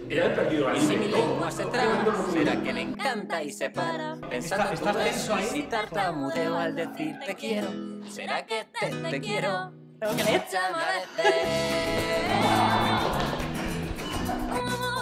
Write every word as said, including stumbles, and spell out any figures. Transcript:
Ella ha perdido Y si mi aliento. lengua se traba, será que le encanta y se para pensando en tu beso y si tartamudeo al decir te quiero. ¿Será que te, te quiero? Escúchame a veces.